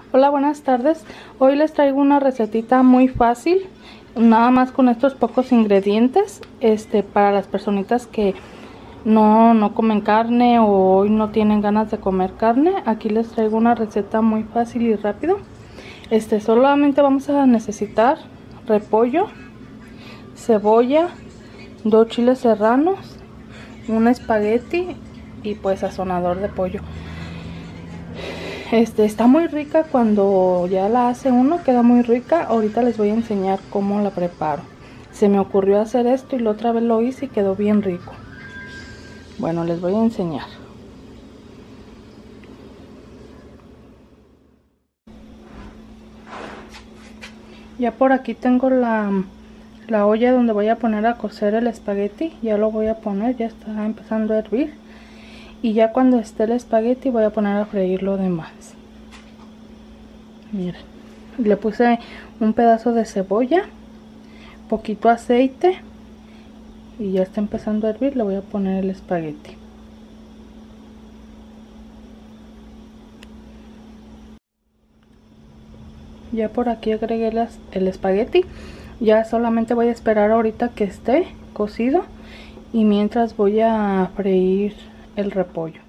Hola, buenas tardes. Hoy les traigo una recetita muy fácil, nada más con estos pocos ingredientes, para las personitas que no comen carne o hoy no tienen ganas de comer carne. Aquí les traigo una receta muy fácil y rápido. Solamente vamos a necesitar repollo, cebolla, 2 chiles serranos, un espagueti y pues sazonador de pollo. Está muy rica cuando ya la hace uno, queda muy rica. Ahorita les voy a enseñar cómo la preparo. Se me ocurrió hacer esto y la otra vez lo hice y quedó bien rico. Bueno, les voy a enseñar. Ya por aquí tengo la olla donde voy a poner a cocer el espagueti. Ya lo voy a poner, ya está empezando a hervir. Y ya cuando esté el espagueti voy a poner a freír lo demás. Miren, le puse un pedazo de cebolla, poquito aceite y ya está empezando a hervir. Le voy a poner el espagueti. Ya por aquí agregué el espagueti. Ya solamente voy a esperar ahorita que esté cocido y mientras voy a freír el repollo.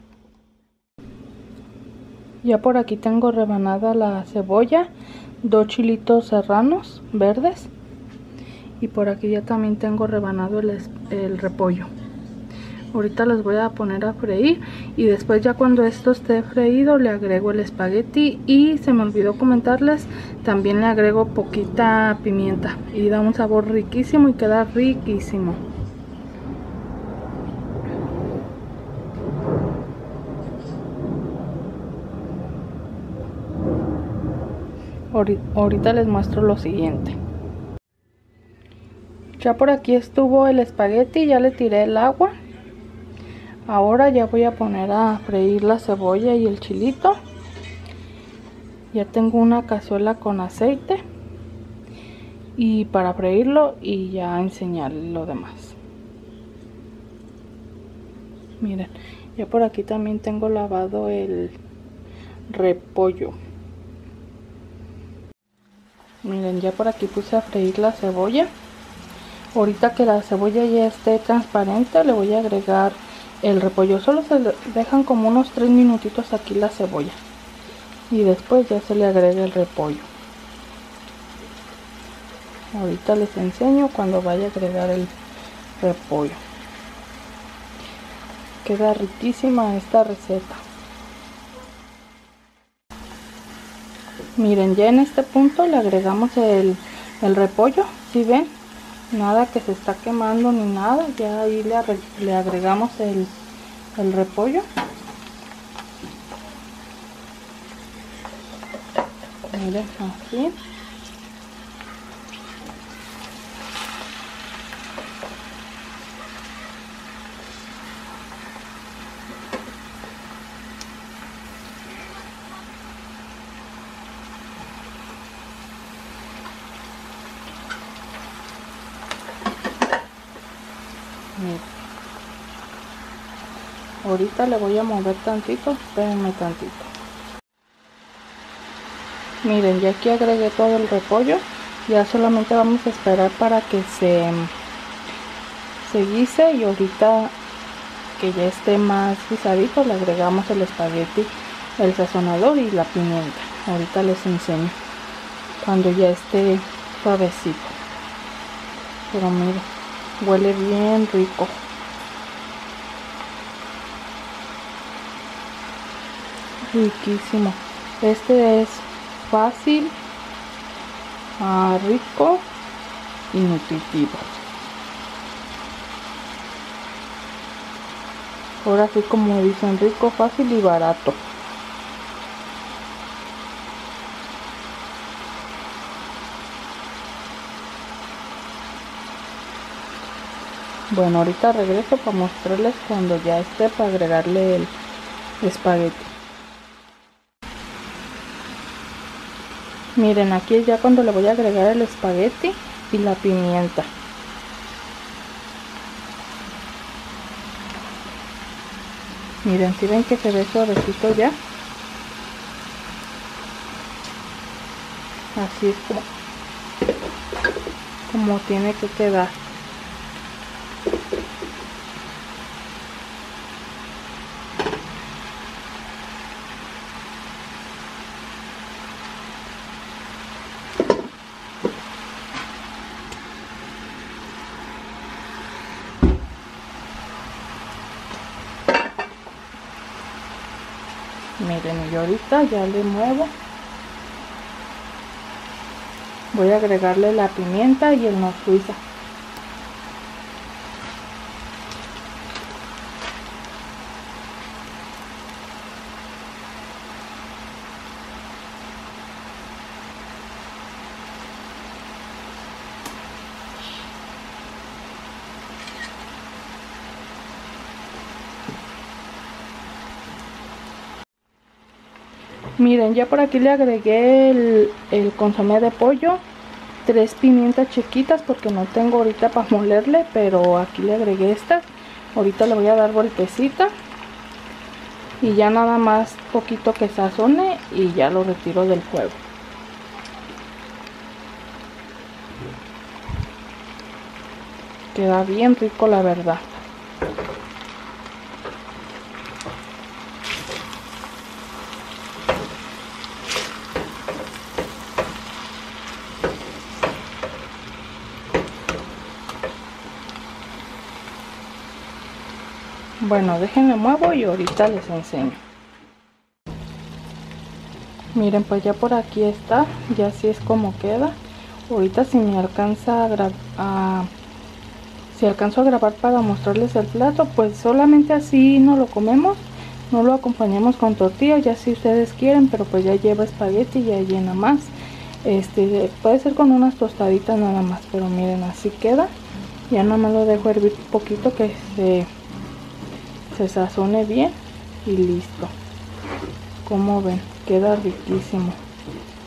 Ya por aquí tengo rebanada la cebolla, 2 chilitos serranos verdes y por aquí ya también tengo rebanado el repollo. Ahorita los voy a poner a freír y después ya cuando esto esté freído le agrego el espagueti y se me olvidó comentarles, también le agrego poquita pimienta y da un sabor riquísimo y queda riquísimo. Ahorita les muestro lo siguiente. Ya por aquí estuvo el espagueti, ya le tiré el agua. Ahora ya voy a poner a freír la cebolla y el chilito. Ya tengo una cazuela con aceite y para freírlo y ya enseñarles lo demás. Miren, ya por aquí también tengo lavado el repollo. Miren, ya por aquí puse a freír la cebolla. Ahorita que la cebolla ya esté transparente le voy a agregar el repollo. Solo se dejan como unos 3 minutitos aquí la cebolla y después ya se le agrega el repollo. Ahorita les enseño cuando vaya a agregar el repollo. Queda riquísima esta receta. Miren, ya en este punto le agregamos el repollo. ¿Sí ven? Nada que se está quemando ni nada. Ya ahí le agregamos el repollo. Miren, así. Miren. Ahorita le voy a mover tantito, espérenme tantito. Miren, ya aquí agregué todo el repollo. Ya solamente vamos a esperar para que se guise y ahorita que ya esté más guisadito le agregamos el espagueti, el sazonador y la pimienta. Ahorita les enseño cuando ya esté suavecito. Pero miren, huele bien rico. Riquísimo. Este es fácil, rico y nutritivo. Ahora sí, como dicen, rico, fácil y barato. Bueno, ahorita regreso para mostrarles cuando ya esté para agregarle el espagueti. Miren, aquí es ya cuando le voy a agregar el espagueti y la pimienta. Miren, si ven que se ve suavecito ya. Así es como tiene que quedar. Miren, y ahorita ya le muevo. Voy a agregarle la pimienta y el noz suiza. Miren, ya por aquí le agregué el consomé de pollo, 3 pimientas chiquitas porque no tengo ahorita para molerle, pero aquí le agregué estas. Ahorita le voy a dar vueltecita y ya nada más poquito que sazone y ya lo retiro del fuego. Queda bien rico, la verdad. Bueno, déjenme muevo y ahorita les enseño. Miren, pues ya por aquí está, ya así es como queda. Ahorita si me alcanza si alcanzo a grabar para mostrarles el plato, pues solamente así no lo comemos, no lo acompañamos con tortilla, ya si ustedes quieren, pero pues ya lleva espagueti y ya llena más. Puede ser con unas tostaditas nada más, pero miren, así queda. Ya nada más lo dejo hervir un poquito que se sazone bien y listo. Como ven, queda riquísimo.